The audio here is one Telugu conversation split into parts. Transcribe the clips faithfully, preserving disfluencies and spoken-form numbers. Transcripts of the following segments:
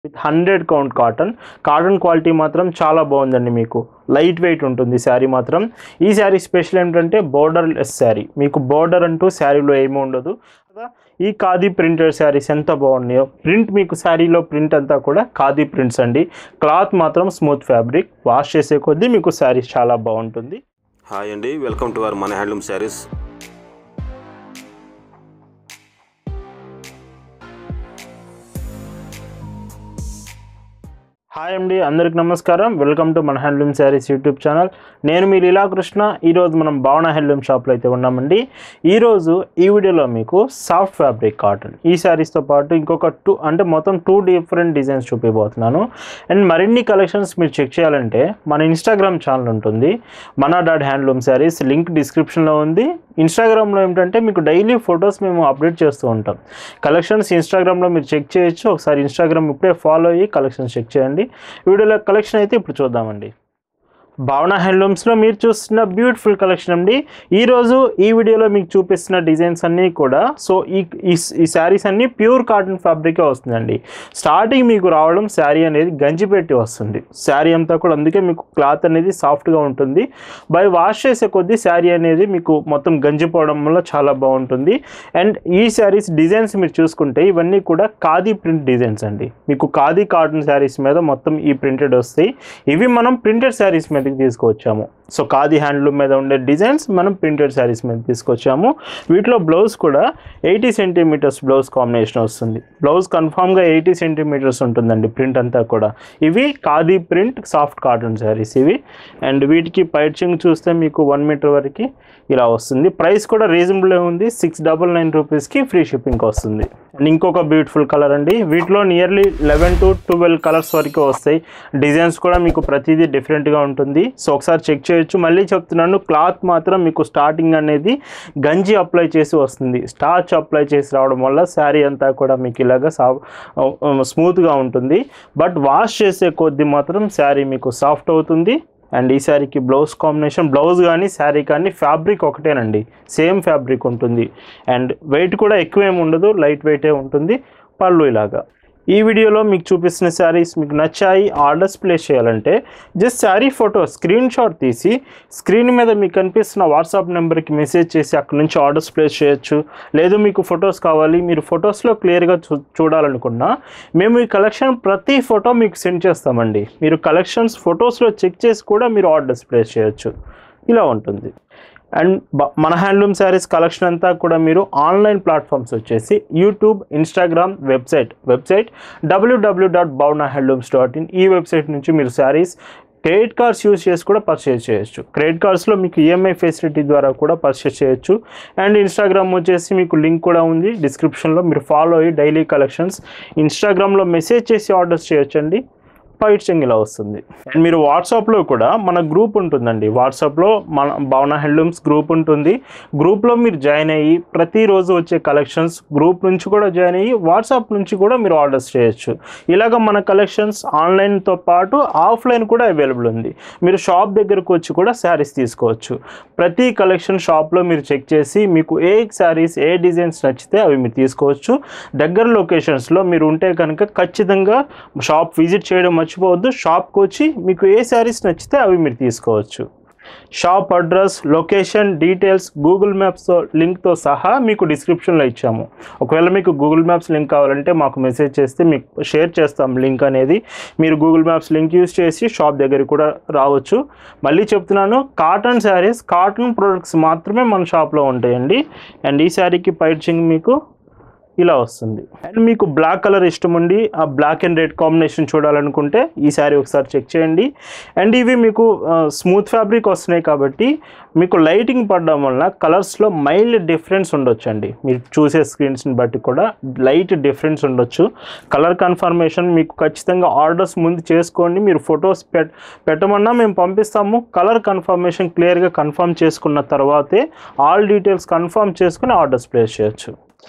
With hundred count cotton cotton quality మాత్రం చాలా బాగుందండి. మీకు లైట్ వెయిట్ ఉంటుంది శారీ మాత్రం. ఈ శారీ స్పెషల్ ఏంటంటే బోర్డర్ లెస్ శారీ, మీకు బోర్డర్ అంటూ శారీలో ఏమీ ఉండదు. ఈ ఖాదీ ప్రింటెడ్ శారీస్ ఎంత బాగున్నాయో, ప్రింట్ మీకు శారీలో ప్రింట్ అంతా కూడా ఖాదీ ప్రింట్స్ అండి. క్లాత్ మాత్రం స్మూత్ ఫ్యాబ్రిక్, వాష్ చేసే కొద్దీ మీకు శారీ చాలా బాగుంటుంది. హాయ్ అండి, వెల్కమ్ టు అవర్ మన హ్యాండ్లూమ్ శారీస్. హాయ్ అండి, అందరికి నమస్కారం. వెల్కమ్ టు మన హ్యాండ్లూమ్ శారీస్ యూట్యూబ్ ఛానల్. నేను మీ లీలాకృష్ణ. ఈరోజు మనం భావన హ్యాండ్లూమ్ షాప్లో అయితే ఉన్నామండి. ఈరోజు ఈ వీడియోలో మీకు సాఫ్ట్ ఫ్యాబ్రిక్ కాటన్ ఈ శారీస్తో పాటు ఇంకొక టూ అంటే మొత్తం టూ డిఫరెంట్ డిజైన్స్ చూపిపోతున్నాను. అండ్ మరిన్ని కలెక్షన్స్ మీరు చెక్ చేయాలంటే మన ఇన్స్టాగ్రామ్ ఛానల్ ఉంటుంది, మన డాట్ హ్యాండ్లూమ్ శారీస్. లింక్ డిస్క్రిప్షన్లో ఉంది. ఇన్స్టాగ్రామ్లో ఏంటంటే మీకు డైలీ ఫొటోస్ మేము అప్డేట్ చేస్తూ ఉంటాం. కలెక్షన్స్ ఇన్స్టాగ్రామ్లో మీరు చెక్ చేయొచ్చు. ఒకసారి ఇన్స్టాగ్రామ్ ఇప్పుడే ఫాలో అయ్యి కలెక్షన్స్ చెక్ చేయండి. వీడియోలో కలెక్షన్ అయితే ఇప్పుడు చూద్దామండి. భావన హ్యాండ్లూమ్స్లో మీరు చూస్తున్న బ్యూటిఫుల్ కలెక్షన్ అండి. ఈరోజు ఈ వీడియోలో మీకు చూపిస్తున్న డిజైన్స్ అన్నీ కూడా సో ఈ ఈ శారీస్ అన్నీ ప్యూర్ కాటన్ ఫ్యాబ్రికే వస్తుందండి. స్టార్టింగ్ మీకు రావడం శారీ అనేది గంజి పెట్టి వస్తుంది. శారీ అంతా కూడా అందుకే మీకు క్లాత్ అనేది సాఫ్ట్గా ఉంటుంది. బై వాష్ చేసే కొద్దీ శారీ అనేది మీకు మొత్తం గంజిపోవడం వల్ల చాలా బాగుంటుంది. అండ్ ఈ శారీస్ డిజైన్స్ మీరు చూసుకుంటే ఇవన్నీ కూడా ఖాదీ ప్రింట్ డిజైన్స్ అండి. మీకు ఖాదీ కాటన్ శారీస్ మీద మొత్తం ఈ ప్రింటెడ్ వస్తాయి. ఇవి మనం ప్రింటెడ్ శారీస్ మీద తీసుకొచ్చాము. సో ఖాదీ హ్యాండ్లూమ్ మీద ఉండే డిజైన్స్ మనం ప్రింటెడ్ శారీస్ మీద తీసుకొచ్చాము. వీటిలో బ్లౌజ్ కూడా ఎయిటీ సెంటీమీటర్స్ బ్లౌజ్ కాంబినేషన్ వస్తుంది. బ్లౌజ్ కన్ఫామ్గా ఎయిటీ సెంటీమీటర్స్ ఉంటుందండి. ప్రింట్ అంతా కూడా ఇవి khadi print soft cotton saris ఇవి. అండ్ వీటికి పైచింగ్ చూస్తే మీకు వన్ మీటర్ వరకు ఇలా వస్తుంది. ప్రైస్ కూడా రీజనబుల్ ఉంది. సిక్స్ డబల్ నైన్ రూపీస్కి ఫ్రీ షిప్పింగ్ వస్తుంది. అండ్ ఇంకొక బ్యూటిఫుల్ కలర్ అండి. వీటిలో nearly eleven to twelve colours వరకు వస్తాయి. డిజైన్స్ కూడా మీకు ప్రతిదీ డిఫరెంట్గా ఉంటుంది. సో ఒకసారి చెక్ చేయొచ్చు. మళ్ళీ చెప్తున్నాను, క్లాత్ మాత్రం మీకు స్టార్టింగ్ అనేది గంజి అప్లై చేసి వస్తుంది. స్టార్చ్ అప్లై చేసి రావడం వల్ల శారీ అంతా కూడా మీకు ఇలాగా సా స్మూత్గా ఉంటుంది. బట్ వాష్ చేసే కొద్దీ మాత్రం శారీ మీకు సాఫ్ట్ అవుతుంది. అండ్ ఈ శారీకి బ్లౌజ్ కాంబినేషన్, బ్లౌజ్ కానీ శారీ కానీ ఫ్యాబ్రిక్ ఒకటేనండి, సేమ్ ఫ్యాబ్రిక్ ఉంటుంది. అండ్ వెయిట్ కూడా ఎక్కువ ఏమి ఉండదు, లైట్ వెయిటే ఉంటుంది. పళ్ళు ఇలాగా. ఈ వీడియోలో మీకు చూపిస్తున్న శారీస్ మీకు నచ్చాయి, ఆర్డర్స్ ప్లేస్ చేయాలంటే just sari photo screenshot తీసి స్క్రీన్ మీద మీకు కనిపిస్తున్న వాట్సాప్ నెంబర్కి మెసేజ్ చేసి అక్కడ నుంచి ఆర్డర్స్ ప్లేస్ చేయొచ్చు. లేదు మీకు ఫొటోస్ కావాలి, మీరు ఫొటోస్లో క్లియర్గా చూ చూడాలనుకున్నా మేము ఈ కలెక్షన్ ప్రతి ఫోటో మీకు సెండ్ చేస్తామండి. మీరు కలెక్షన్స్ ఫొటోస్లో చెక్ చేసి కూడా మీరు ఆర్డర్స్ ప్లేస్ చేయొచ్చు. ఇలా ఉంటుంది. అండ్ మన హ్యాండ్లూమ్ శారీస్ కలెక్షన్ అంతా కూడా మీరు ఆన్లైన్ ప్లాట్ఫామ్స్ వచ్చేసి YouTube, Instagram, website website WWW dot Bhavana handlooms dot in ఈ వెబ్సైట్ నుంచి మీరు శారీస్ క్రెడిట్ కార్డ్స్ యూజ్ చేసి కూడా పర్చేజ్ చేయొచ్చు. క్రెడిట్ కార్డ్స్లో మీకు ఈఎంఐ ఫెసిలిటీ ద్వారా కూడా పర్చేజ్ చేయొచ్చు. అండ్ ఇన్స్టాగ్రామ్ వచ్చేసి మీకు లింక్ కూడా ఉంది డిస్క్రిప్షన్లో. మీరు ఫాలో అయ్యి డైలీ కలెక్షన్స్ ఇన్స్టాగ్రామ్లో మెసేజ్ చేసి ఆర్డర్స్ చేయొచ్చండి. పైచింగ్ ఇలా వస్తుంది. అండ్ మీరు వాట్సాప్లో కూడా మన గ్రూప్ ఉంటుందండి. వాట్సాప్లో మన భావన హ్యాండ్లూమ్స్ గ్రూప్ ఉంటుంది. గ్రూప్లో మీరు జాయిన్ అయ్యి ప్రతిరోజు వచ్చే కలెక్షన్స్ గ్రూప్ నుంచి కూడా జాయిన్ అయ్యి వాట్సాప్ నుంచి కూడా మీరు ఆర్డర్స్ చేయొచ్చు. ఇలాగ మన కలెక్షన్స్ ఆన్లైన్తో పాటు ఆఫ్లైన్ కూడా అవైలబుల్ ఉంది. మీరు షాప్ దగ్గరకు వచ్చి కూడా శారీస్ తీసుకోవచ్చు. ప్రతి కలెక్షన్ షాప్లో మీరు చెక్ చేసి మీకు ఏ శారీస్ ఏ డిజైన్స్ నచ్చితే అవి మీరు తీసుకోవచ్చు. దగ్గర లొకేషన్స్లో మీరు ఉంటే కనుక ఖచ్చితంగా షాప్ విజిట్ చేయడం మర్చిపోవద్దు. షాప్కి వచ్చి మీకు ఏ శారీస్ నచ్చితే అవి మీరు తీసుకోవచ్చు. Shop address, location details, Google మ్యాప్స్తో లింక్తో సహా మీకు డిస్క్రిప్షన్లో ఇచ్చాము. ఒకవేళ మీకు గూగుల్ మ్యాప్స్ లింక్ కావాలంటే మాకు మెసేజ్ చేస్తే మీకు షేర్ చేస్తాం లింక్ అనేది. మీరు గూగుల్ మ్యాప్స్ లింక్ యూజ్ చేసి షాప్ దగ్గరికి కూడా రావచ్చు. మళ్ళీ చెప్తున్నాను, కాటన్ శారీస్, కాటన్ ప్రొడక్ట్స్ మాత్రమే మన షాప్లో ఉంటాయండి. అండ్ ఈ శారీకి పైచింగ్ మీకు ఇలా వస్తుంది. అండ్ మీకు బ్లాక్ కలర్ ఇష్టం ఉండి ఆ బ్లాక్ అండ్ రెడ్ కాంబినేషన్ చూడాలనుకుంటే ఈ శారీ ఒకసారి చెక్ చేయండి. అండ్ ఇవి మీకు స్మూత్ ఫ్యాబ్రిక్ వస్తున్నాయి కాబట్టి మీకు లైటింగ్ పడడం వల్ల కలర్స్లో మైల్డ్ డిఫరెన్స్ ఉండొచ్చు అండి. మీరు చూసే స్క్రీన్స్ని బట్టి కూడా లైట్ డిఫరెన్స్ ఉండొచ్చు. కలర్ కన్ఫర్మేషన్ మీకు ఖచ్చితంగా ఆర్డర్స్ ముందు చేసుకోండి. మీరు ఫొటోస్ పెట్ పెట్టమన్నా మేము పంపిస్తాము. కలర్ కన్ఫర్మేషన్ క్లియర్గా కన్ఫర్మ్ చేసుకున్న తర్వాతే ఆల్ డీటెయిల్స్ కన్ఫర్మ్ చేసుకుని ఆర్డర్స్ ప్లేస్ చేయొచ్చు.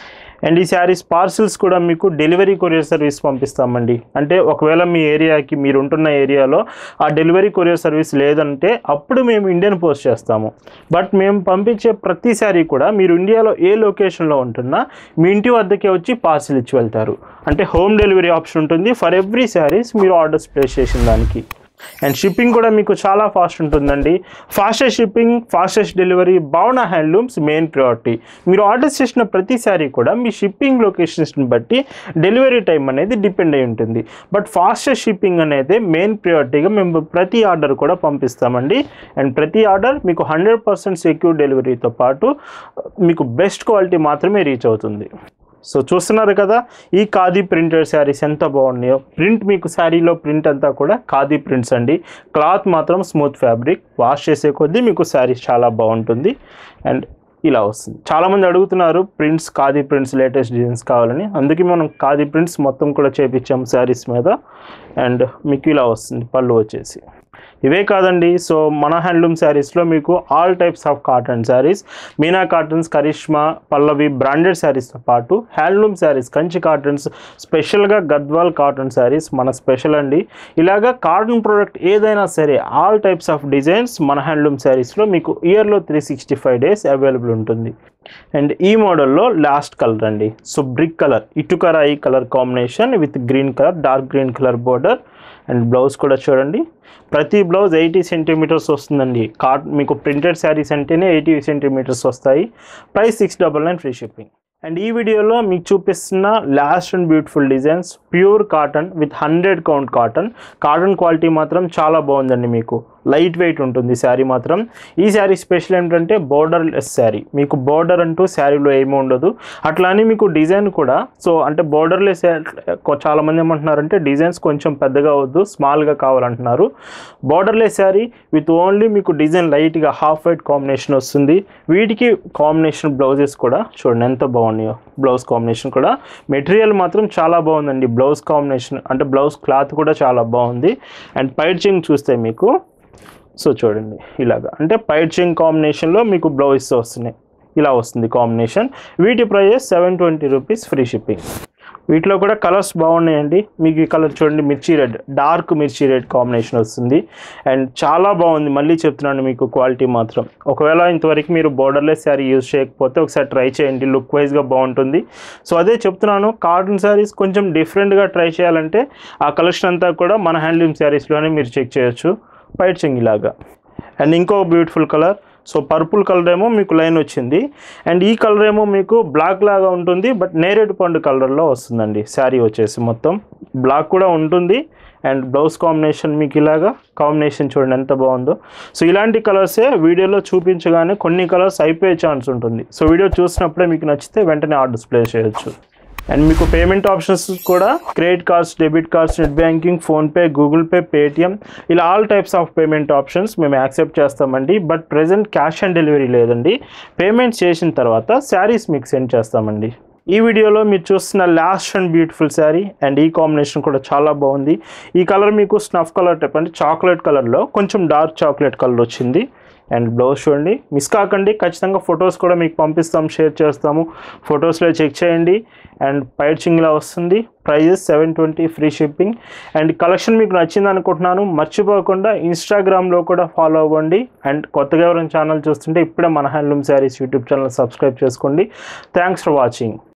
అండ్ ఈ శారీస్ పార్సిల్స్ కూడా మీకు డెలివరీ కొరియర్ సర్వీస్ పంపిస్తామండి. అంటే ఒకవేళ మీ ఏరియాకి మీరు ఉంటున్న ఏరియాలో ఆ డెలివరీ కొరియర్ సర్వీస్ లేదంటే అప్పుడు మేము ఇండియన్ పోస్ట్ చేస్తాము. బట్ మేము పంపించే ప్రతి శారీ కూడా మీరు ఇండియాలో ఏ లొకేషన్లో ఉంటున్నా మీ ఇంటి వద్దకే వచ్చి పార్సిల్ ఇచ్చి వెళ్తారు. అంటే హోమ్ డెలివరీ ఆప్షన్ ఉంటుంది ఫర్ ఎవ్రీ శారీస్ మీరు ఆర్డర్స్ ప్లేస్ చేసిన దానికి. అండ్ షిప్పింగ్ కూడా మీకు చాలా ఫాస్ట్ ఉంటుందండి. Fastest shipping, fastest delivery Bhavana handlooms main priority. మీరు ఆర్డర్స్ చేసిన ప్రతి సారీ కూడా మీ షిప్పింగ్ లొకేషన్స్ని బట్టి డెలివరీ టైం అనేది డిపెండ్ అయి ఉంటుంది. బట్ ఫాస్టెస్ట్ షిప్పింగ్ అనేది మెయిన్ ప్రియారిటీగా మేము ప్రతి ఆర్డర్ కూడా పంపిస్తామండి. అండ్ ప్రతి ఆర్డర్ మీకు హండ్రెడ్ పర్సెంట్ సెక్యూర్ డెలివరీతో పాటు మీకు బెస్ట్ క్వాలిటీ మాత్రమే రీచ్ అవుతుంది. సో చూస్తున్నారు కదా ఈ ఖాదీ ప్రింటెడ్ శారీస్ ఎంత బాగున్నాయో. ప్రింట్ మీకు శారీలో ప్రింట్ అంతా కూడా ఖాదీ ప్రింట్స్ అండి. క్లాత్ మాత్రం స్మూత్ ఫ్యాబ్రిక్. వాష్ చేసే కొద్దీ మీకు శారీస్ చాలా బాగుంటుంది. అండ్ ఇలా వస్తుంది. చాలామంది అడుగుతున్నారు prints, khadi prints latest designs కావాలని. అందుకే మనం ఖాదీ ప్రింట్స్ మొత్తం కూడా చేపించాము శారీస్ మీద. అండ్ మీకు ఇలా వస్తుంది పళ్ళు వచ్చేసి. ఇవే కాదండి, సో మన హ్యాండ్లూమ్ శారీస్లో మీకు all types of cotton sarees, Meena cottons, Karishma, Pallavi branded శారీస్తో పాటు హ్యాండ్లూమ్ శారీస్, కంచి కాటన్స్, స్పెషల్గా గద్వాల్ కాటన్ శారీస్ మన స్పెషల్ అండి. ఇలాగా కాటన్ ప్రోడక్ట్ ఏదైనా సరే ఆల్ టైప్స్ ఆఫ్ డిజైన్స్ మన హ్యాండ్లూమ్ శారీస్లో మీకు ఇయర్లో three sixty five days available ఉంటుంది. అండ్ ఈ మోడల్లో లాస్ట్ కలర్ అండి. సో బ్రిక్ కలర్, ఇటుకరాయి colour combination with green colour, dark green colour border. And blouse కూడా చూడండి, ప్రతి బ్లౌజ్ ఎయిటీ సెంటీమీటర్స్ వస్తుందండి. కాట్ మీకు ప్రింటెడ్ శారీస్ అంటేనే ఎయిటీ సెంటీమీటర్స్ వస్తాయి. Price six double nine free shipping. And ఈ వీడియోలో మీకు చూపిస్తున్న last and beautiful designs pure cotton with hundred count cotton. Cotton quality మాత్రం చాలా బాగుందండి. మీకు లైట్ వెయిట్ ఉంటుంది శారీ మాత్రం. ఈ శారీ స్పెషల్ ఏంటంటే బోర్డర్ లెస్ శారీ. మీకు బోర్డర్ అంటూ శారీలో ఏమీ ఉండదు. అట్లా అని మీకు డిజైన్ కూడా సో అంటే బోర్డర్ లెస్ చాలామంది ఏమంటున్నారంటే డిజైన్స్ కొంచెం పెద్దగా వద్దు, స్మాల్గా కావాలంటున్నారు. Borderless saree with only మీకు డిజైన్ లైట్గా హాఫ్ వైట్ కాంబినేషన్ వస్తుంది. వీటికి కాంబినేషన్ బ్లౌజెస్ కూడా చూడండి ఎంత బాగున్నాయో. బ్లౌజ్ కాంబినేషన్ కూడా మెటీరియల్ మాత్రం చాలా బాగుందండి. బ్లౌజ్ కాంబినేషన్ అంటే బ్లౌజ్ క్లాత్ కూడా చాలా బాగుంది. అండ్ పైచింగ్ చూస్తే మీకు సో చూడండి ఇలాగా అంటే పైచింగ్ కాంబినేషన్లో మీకు బ్లౌజ్ వస్తున్నాయి. ఇలా వస్తుంది కాంబినేషన్. వీటి price seven twenty rupees free shipping. వీటిలో కూడా కలర్స్ బాగున్నాయండి. మీకు ఈ కలర్ చూడండి మిర్చి రెడ్, డార్క్ మిర్చి రెడ్ కాంబినేషన్ వస్తుంది. అండ్ చాలా బాగుంది. మళ్ళీ చెప్తున్నాను మీకు క్వాలిటీ మాత్రం. ఒకవేళ ఇంతవరకు మీరు బోర్డర్లెస్ శారీ యూజ్ చేయకపోతే ఒకసారి ట్రై చేయండి, లుక్ వైజ్గా బాగుంటుంది. సో అదే చెప్తున్నాను, కాటన్ శారీస్ కొంచెం డిఫరెంట్గా ట్రై చేయాలంటే ఆ కలెక్షన్ అంతా కూడా మన హ్యాండ్లూమ్ శారీస్లోనే మీరు చెక్ చేయొచ్చు. వైట్ చెంగిలాగా. అండ్ ఇంకో beautiful colour, so purple colour ఏమో మీకు లైన్ వచ్చింది. అండ్ ఈ కలర్ ఏమో మీకు బ్లాక్ లాగా ఉంటుంది, బట్ నేరేడు పండు కలర్లో వస్తుందండి శారీ వచ్చేసి. మొత్తం బ్లాక్ కూడా ఉంటుంది. అండ్ బ్లౌజ్ కాంబినేషన్ మీకు ఇలాగా కాంబినేషన్ చూడండి ఎంత బాగుందో. సో ఇలాంటి కలర్సే వీడియోలో చూపించగానే కొన్ని కలర్స్ అయిపోయే ఛాన్స్ ఉంటుంది. సో వీడియో చూసినప్పుడే మీకు నచ్చితే వెంటనే ఆర్డర్స్ ప్లేస్ చేయొచ్చు. అండ్ మీకు పేమెంట్ ఆప్షన్స్ కూడా credit cards, debit cards, net banking, PhonePe, Google pay, Paytm ఇలా all types of payment options మేము యాక్సెప్ట్ చేస్తామండి. But present cash on delivery లేదండి. పేమెంట్ చేసిన తర్వాత శారీస్ మీకు సెండ్ చేస్తామండి. ఈ వీడియోలో మీరు చూస్తున్న last and beautiful saree. And ఈ కాంబినేషన్ కూడా చాలా బాగుంది. ఈ కలర్ మీకు స్నఫ్ కలర్ టైప్ అంటే చాక్లెట్ కలర్లో కొంచెం డార్క్ చాక్లెట్ కలర్ వచ్చింది. అండ్ బ్లౌజ్ చూడండి, మిస్ కాకండి. ఖచ్చితంగా ఫొటోస్ కూడా మీకు పంపిస్తాం, షేర్ చేస్తాము. ఫొటోస్లో చెక్ చేయండి. అండ్ పైచింగ్లా వస్తుంది. Prices seven twenty free shipping. And collection మీకు నచ్చింది అనుకుంటున్నాను. మర్చిపోకుండా ఇన్స్టాగ్రామ్లో కూడా ఫాలో అవ్వండి. అండ్ కొత్తగా ఎవరైనా ఛానల్ చూస్తుంటే ఇప్పుడే మన handloom saris YouTube channel subscribe చేసుకోండి. Thanks for watching.